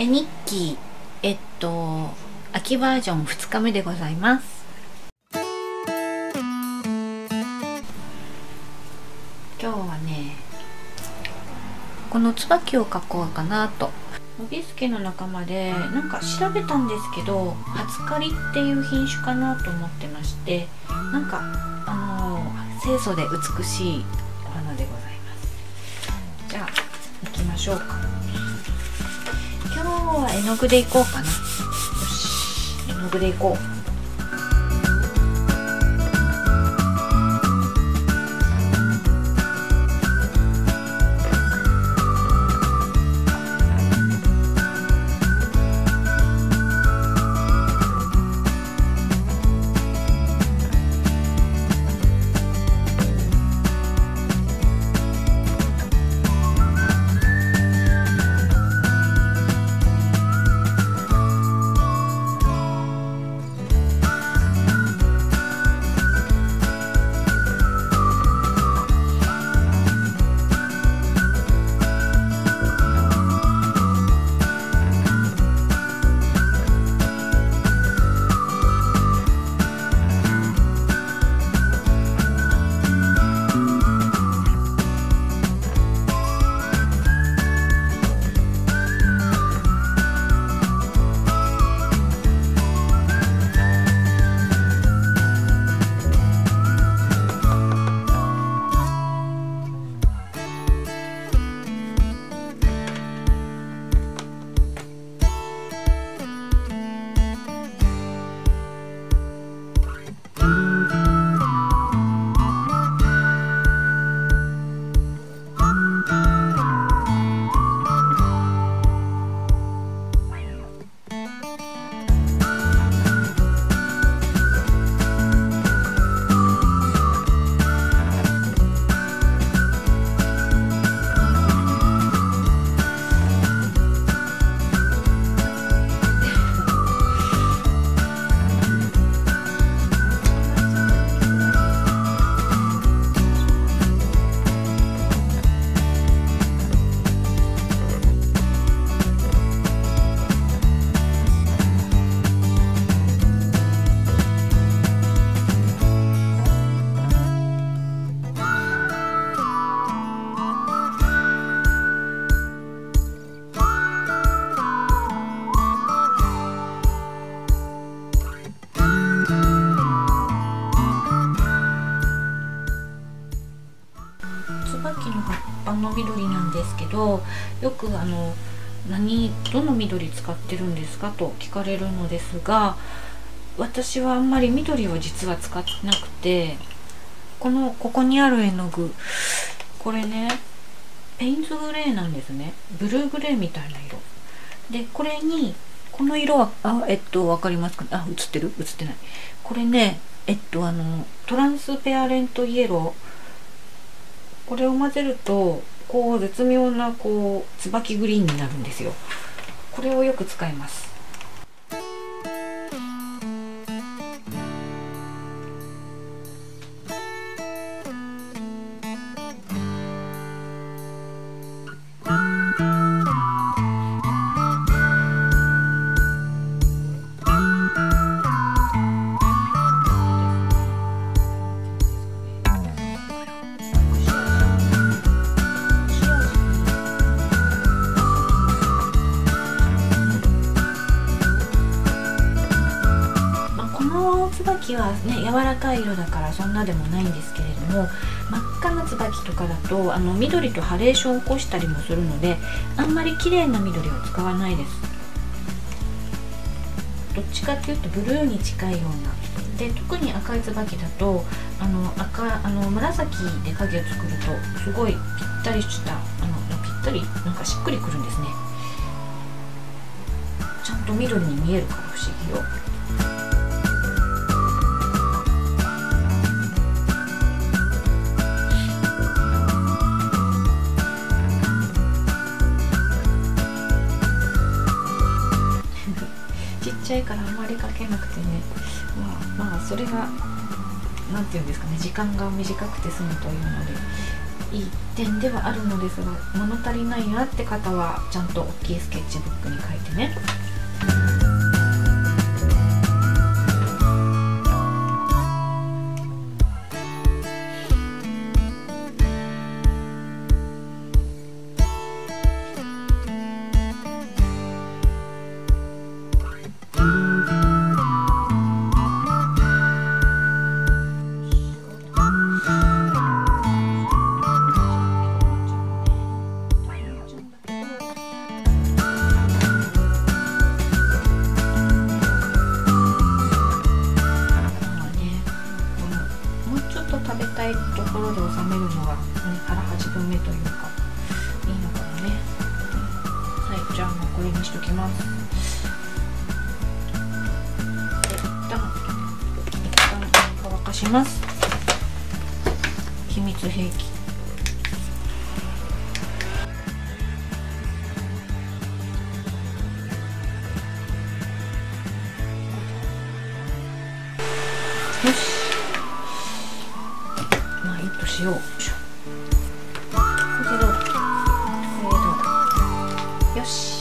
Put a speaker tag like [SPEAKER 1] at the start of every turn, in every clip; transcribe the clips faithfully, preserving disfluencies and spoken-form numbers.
[SPEAKER 1] 絵日記、えっと秋バージョンふつかめでございます。今日はね、この椿を描こうかなと。ノビスケの仲間でなんか調べたんですけど、初刈りっていう品種かなと思ってまして、なんかあの清楚で美しいお花でございます。じゃあ行きましょうか。今日は絵の具でいこうかな。よし、絵の具でいこう。椿の葉っぱの緑なんですけど、よくあの何どの緑使ってるんですかと聞かれるのですが、私はあんまり緑を実は使ってなくて、このここにある絵の具、これねペインズグレーなんですね。ブルーグレーみたいな色で、これにこの色はあえっと分かりますかね。あ、映ってる映ってない。これねえっとあのトランスペアレントイエロー、これを混ぜるとこう絶妙なこう椿グリーンになるんですよ。これをよく使います。椿はね柔らかい色だからそんなでもないんですけれども、真っ赤な椿とかだとあの緑とハレーションを起こしたりもするので、あんまり綺麗な緑を使わないです。どっちかっていうとブルーに近いようなで、特に赤い椿だとあの赤あの紫で影を作るとすごいぴったりしたあのぴったりなんかしっくりくるんですね。ちゃんと緑に見えるから不思議よ。ちっちゃいからあんまりかけなくてね、まあまあそれがなんていうんですかね、時間が短くて済むというのでいい点ではあるのですが、物足りないなって方はちゃんと大きいスケッチブックに書いてね。食べたいところで収めるのが、ね、腹はちぶんめというかいいのかもね。はい、じゃあもうこれにしときます。で、一旦一旦乾かします。秘密兵器。よし、しよう。これどうだ？これどうだ？よし。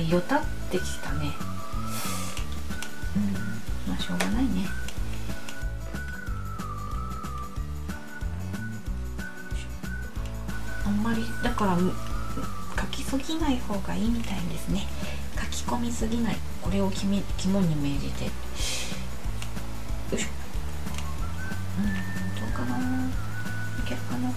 [SPEAKER 1] りよたってきたね。うん、まあしょうがないね。あんまりだから書きすぎない方がいいみたいですね。書き込みすぎない、これを肝に銘じて。よいしょ。うん、どうかな、いけるかな。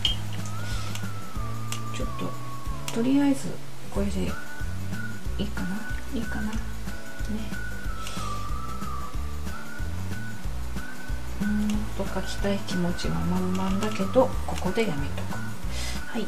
[SPEAKER 1] ちょっととりあえずこれでいいかな、いいかなね。うーんと書きたい気持ちは満々だけど、ここでやめとく。はい。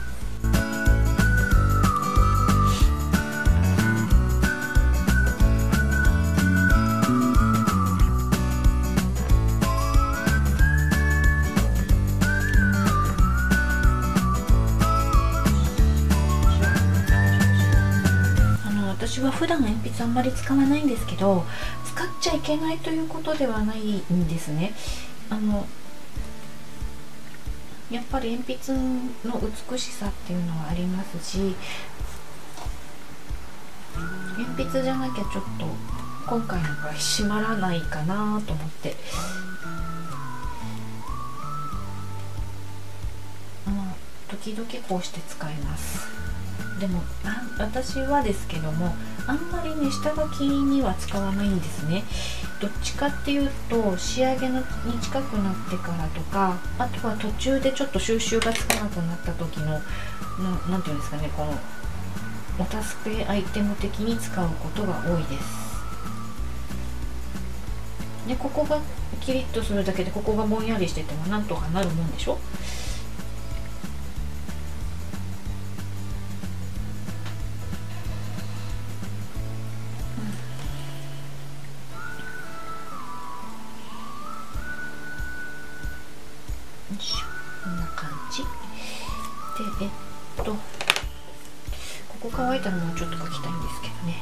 [SPEAKER 1] 私は普段鉛筆あんまり使わないんですけど、使っちゃいけないということではないんですね。あのやっぱり鉛筆の美しさっていうのはありますし、鉛筆じゃなきゃちょっと今回の場合締まらないかなと思って、まあ時々こうして使います。でもあ私はですけども、あんまりね下書きには使わないんですね。どっちかっていうと仕上げのに近くなってからとか、あとは途中でちょっと収集がつかなくなった時のななんていうんですかね、このお助けアイテム的に使うことが多いです。でここがキリッとするだけで、ここがぼんやりしててもなんとかなるもんでしょ。こんな感じで、えっとここ乾いたらもうちょっと描きたいんですけどね。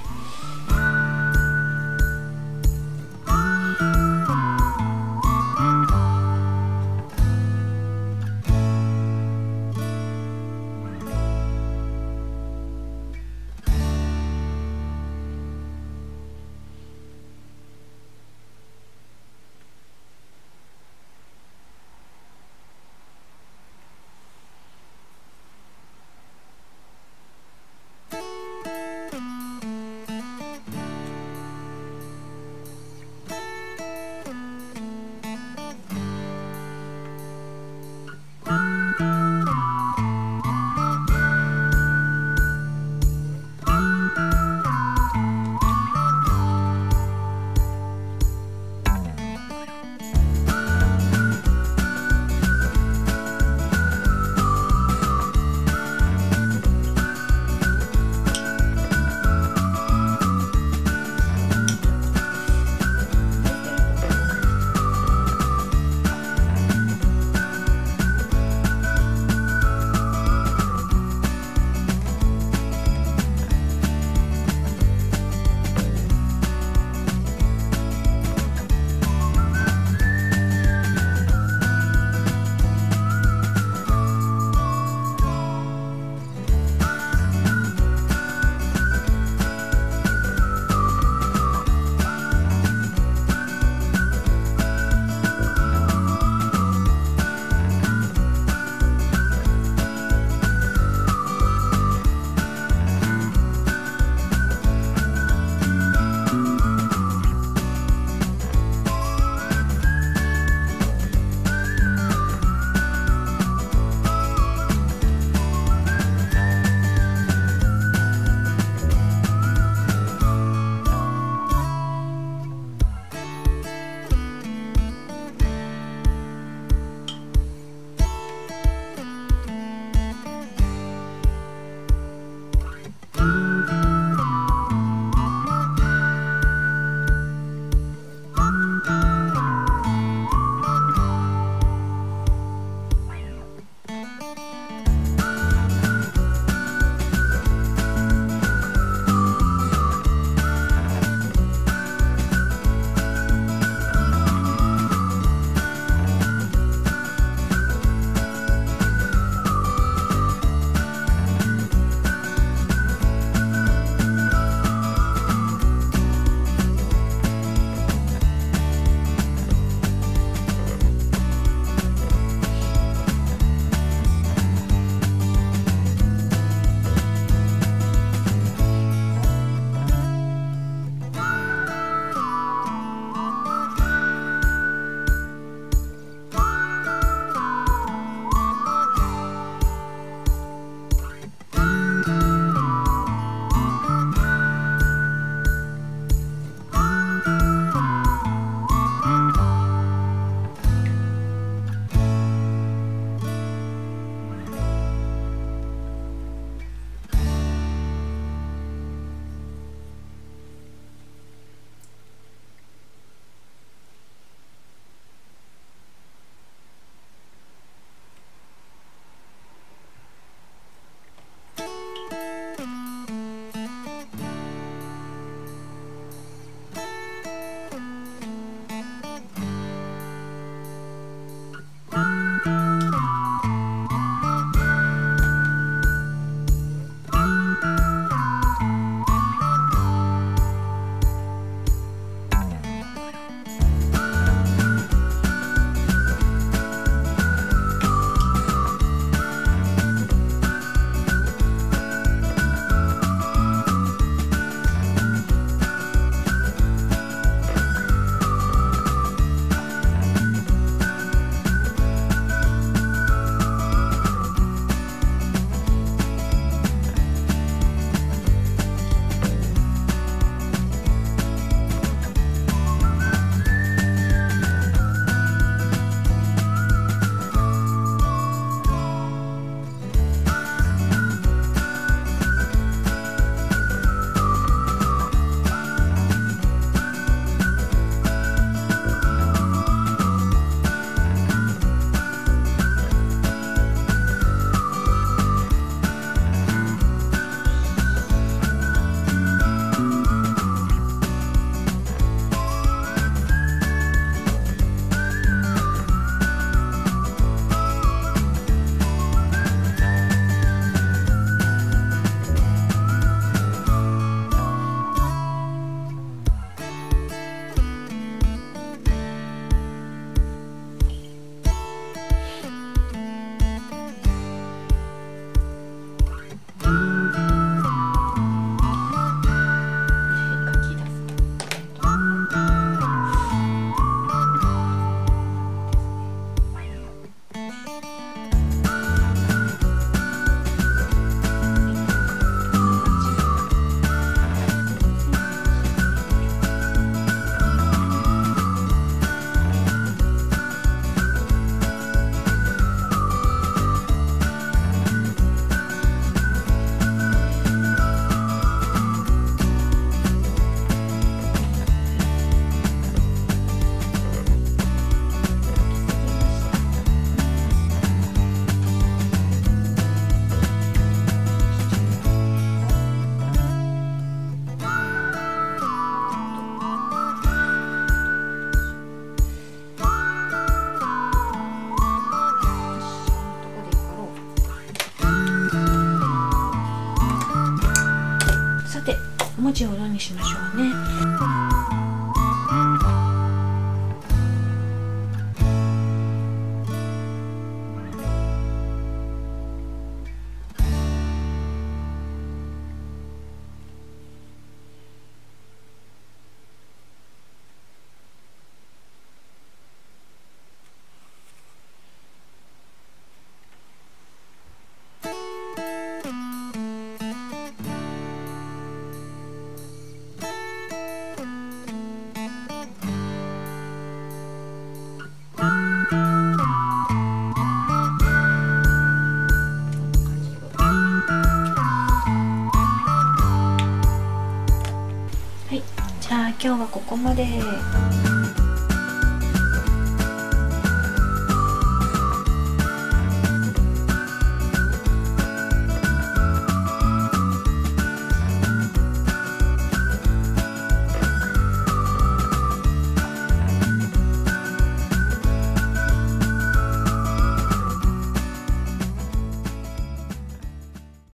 [SPEAKER 1] まで。